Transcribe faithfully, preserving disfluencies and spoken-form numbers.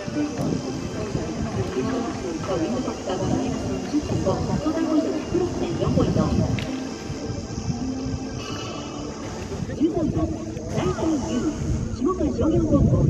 じゅうさんばん、大体 U 下川商業高校